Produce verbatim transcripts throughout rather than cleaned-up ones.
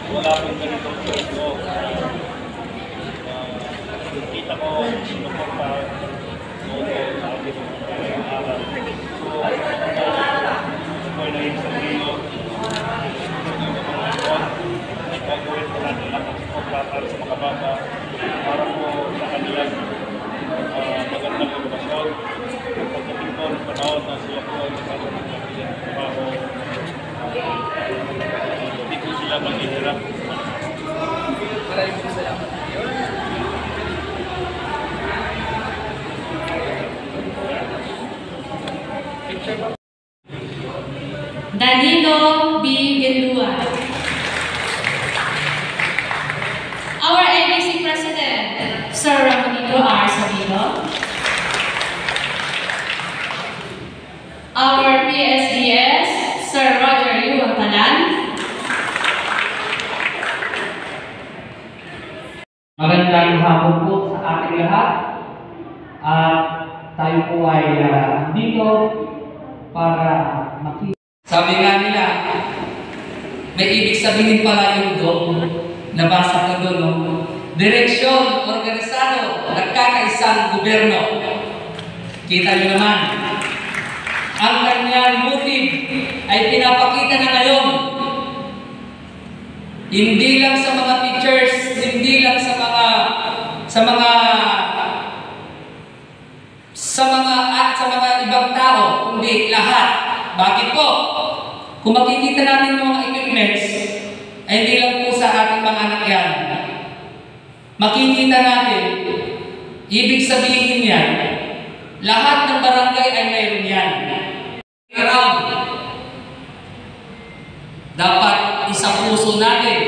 wala pong ganitong ito. Kita ko, sinuporta noto sa ating mga aral. So, ito po ay naging sa Rio. Gagawin po natin lang ang suporta para sa mga bata para po sa kanilang magandang edukasyon. Pagdating po ng panahon na sila po ay magkakaroon ng kanilang trabaho, hindi po sila maghihirap. Maraming salamat. Danilo B. Gelua. Our A B C President, Sir Ramonito R. Sabino. Our P S D S, Sir Roger U. Talan. Magandang hapon po sa ating lahat. At tayo po ay uh, dito para makita. Sabi nga nila, may ibig sabihin pala yung doon. Nabasa ko doon, no? Direksyon, organisado, nagkakaisang gobyerno. Kita nyo naman, ang kanyang motive ay pinapakita na ngayon. Hindi lang sa mga teachers, hindi lang sa mga sa mga sa mga at sa mga ibang tao, kundi lahat. Bakit po? Kung makikita natin yung mga equipments, ay hindi lang po sa ating mga anak yan. Makikita natin, ibig sabihin yan, lahat ng barangay ay mayroon yan. Around. Dapat isa puso natin.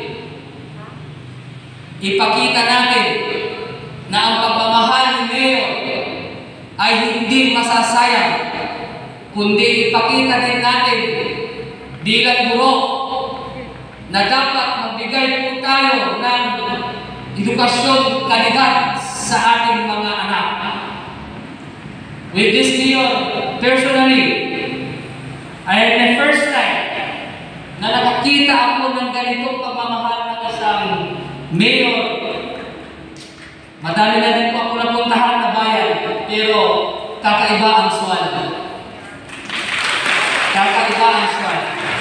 Ipakita natin na ang pagmamahal ni Mayor ay hindi masasayang, kundi ipakita din natin bilang guro na dapat magbigay po tayo ng edukasyon kalidad sa ating mga anak. With this Mayor, personally, I am the first time na nakakita ako ng ganitong pagmamahal ng isang Mayor. Madami na din po ako napuntahan na bayan, pero kakaiba ang Sual. Kakaiba ang Sual.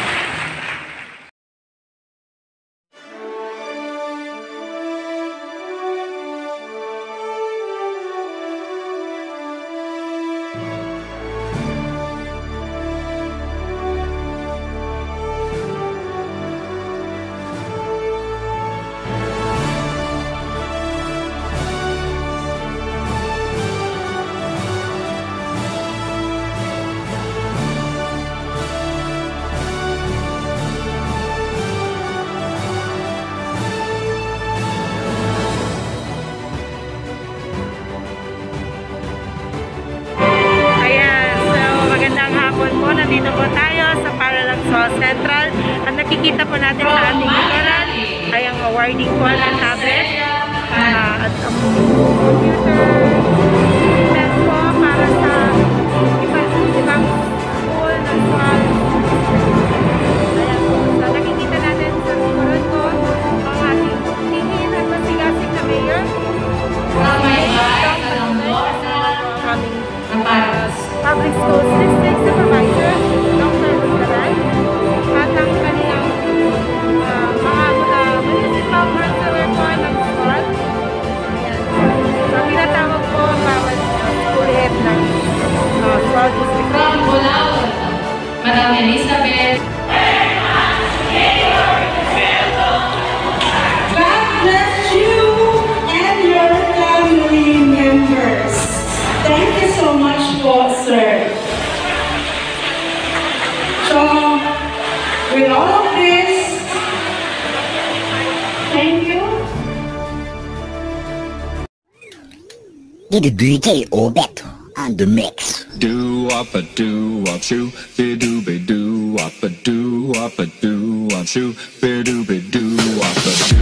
Nandito po tayo sa Paralang Sual Central. Ang nakikita po natin sa ating likuran ay ang awarding po ng tablet uh, at ang computer test po para sa ibang, ibang school ng Sual. Ayan po. So nakikita natin sa likuran ko ang ating tingin at masigasig na mayor. Public Schools District Supervisor, Doctor Sual, at ang kanilang uh, mga uh, municipal councilor po ng Sual. So, pinatawag po ang bawat uh, school head ng uh, Sual District. From Bulaon, Madam Elizabeth. God bless you and your family members. Thank you so much po, sir. So, with all of this, thank you. D J Obet on the mix. Do up a do up shoo, be do be do up a do up a do up shoo, be do be do up a do.